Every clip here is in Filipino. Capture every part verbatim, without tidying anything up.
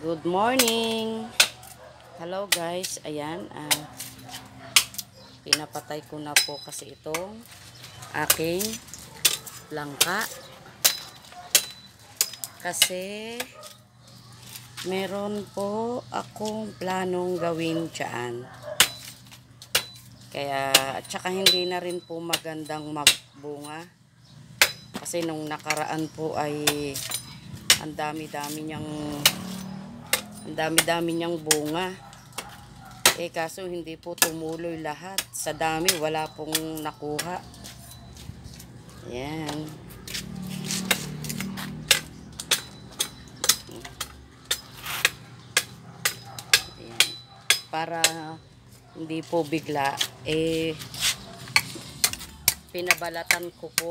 Good morning. Hello guys. Ayan. Uh, pinapatay ko na po kasi itong aking langka. Kasi meron po akong planong gawin dyan. Kaya, at saka hindi na rin po magandang magbunga. Kasi nung nakaraan po ay ang dami-dami niyang ang dami-dami niyang bunga. Eh kaso hindi po tumuloy lahat. Sa dami wala pong nakuha. Ayan. Ayan. Para hindi po bigla eh pinabalatan ko po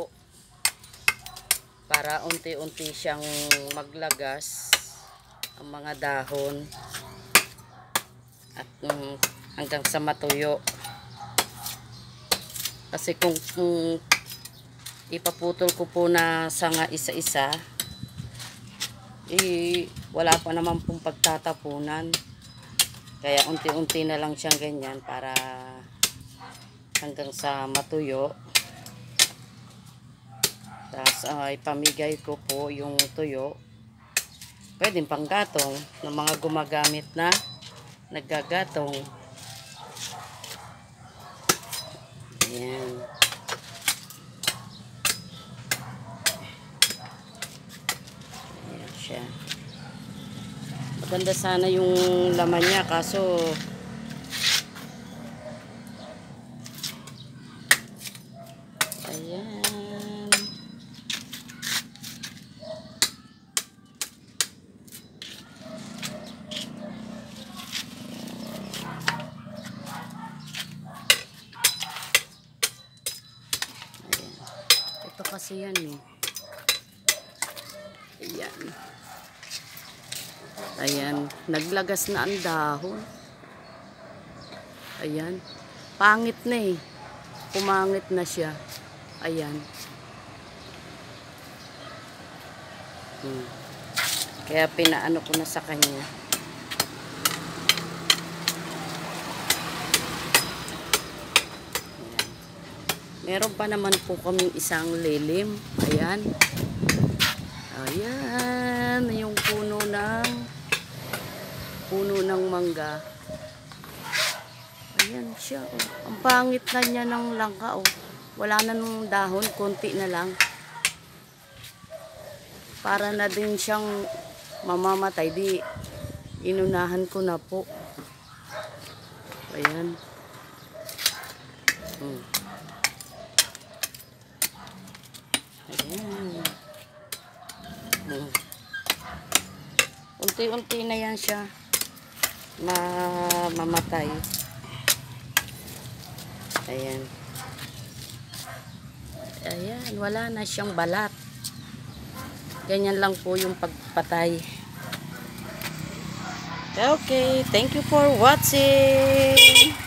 para unti-unti siyang maglagas ang mga dahon at um, hanggang sa matuyo. Kasi kung, kung ipaputol ko po na sanga isa-isa eh wala pa naman pong pagtatapunan. Kaya unti-unti na lang siyang ganyan para hanggang sa matuyo. Tapos uh, ipamigay ko po yung tuyo. Pwedeng panggatong ng mga gumagamit na naggagatong. Ayan. Ayan siya. Maganda sana yung laman niya kaso ayan. Ito kasi yan eh. Ayan. Ayan. Naglagas na ang dahon. Ayan. Pangit na eh. Pumangit na siya. Ayan. Hmm. Kaya pinaano ko na sa kanya. Meron pa naman po kaming isang lilim. Ayan. Ayan. Yung puno ng puno ng mangga. Ayan siya. Oh. Ang pangit na niya ng langka. Oh. Wala na nung dahon. Konti na lang. Para na din siyang mamamatay. Di inunahan ko na po. Ayan. Hmm. Ayan. Hmm. Unti-unti na yan siya mamamatay. Ayan. Ayan. Wala na siyang balat. Ganyan lang po yung pagpatay. Okay. Thank you for watching.